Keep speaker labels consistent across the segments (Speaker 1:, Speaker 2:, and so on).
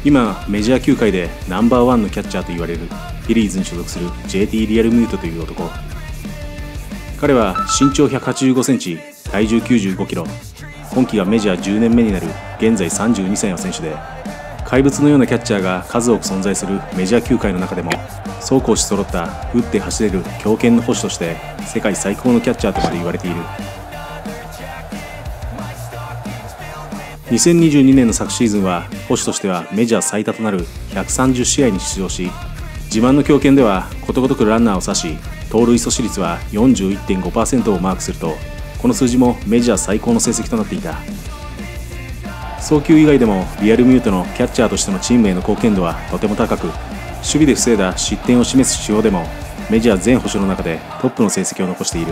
Speaker 1: 今メジャー球界でナンバーワンのキャッチャーと言われるフィリーズに所属する JT リアルミュートという男。彼は身長185センチ、体重95キロ、今季がメジャー10年目になる現在32歳の選手で、怪物のようなキャッチャーが数多く存在するメジャー球界の中でも走攻守揃った打って走れる強肩の捕手として世界最高のキャッチャーとまで言われている。2022年の昨シーズンは捕手としてはメジャー最多となる130試合に出場し、自慢の強肩ではことごとくランナーを刺し、盗塁阻止率は 41.5% をマークすると、この数字もメジャー最高の成績となっていた。送球以外でもリアルミュートのキャッチャーとしてのチームへの貢献度はとても高く、守備で防いだ失点を示す指標でもメジャー全捕手の中でトップの成績を残している。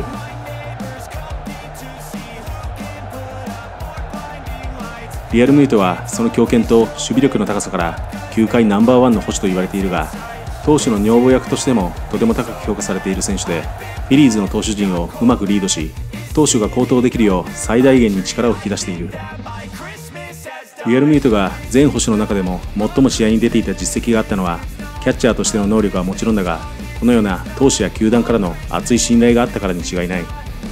Speaker 1: リアルミュートはその強肩と守備力の高さから球界ナンバーワンの捕手と言われているが、投手の女房役としてもとても高く評価されている選手で、フィリーズの投手陣をうまくリードし、投手が好投できるよう最大限に力を引き出している。リアルミュートが全捕手の中でも最も試合に出ていた実績があったのは、キャッチャーとしての能力はもちろんだが、このような投手や球団からの厚い信頼があったからに違いない。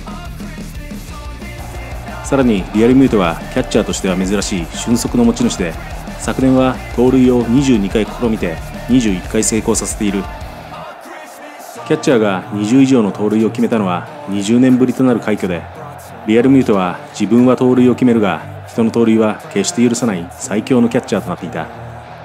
Speaker 1: さらにリアルミュートはキャッチャーとしては珍しい俊足の持ち主で、昨年は盗塁を22回試みて21回成功させている。キャッチャーが20以上の盗塁を決めたのは20年ぶりとなる快挙で、リアルミュートは自分は盗塁を決めるが人の盗塁は決して許さない最強のキャッチャーとなっていた。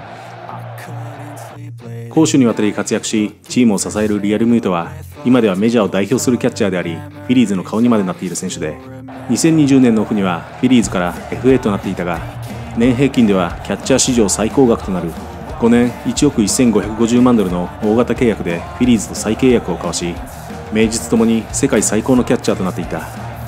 Speaker 1: 攻守にわたり活躍しチームを支えるリアルミュートは、今ではメジャーを代表するキャッチャーであり、フィリーズの顔にまでなっている選手で、2020年のオフにはフィリーズから FA となっていたが、年平均ではキャッチャー史上最高額となる5年1億1550万ドルの大型契約でフィリーズと再契約を交わし、名実ともに世界最高のキャッチャーとなっていた。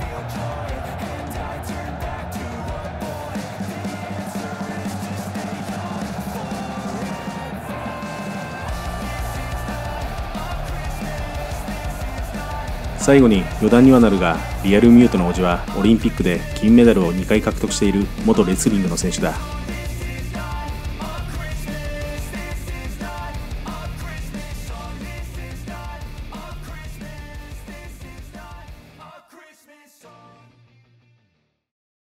Speaker 1: 最後に余談にはなるが、リアルミュートの叔父はオリンピックで金メダルを2回獲得している元レスリングの選手だ。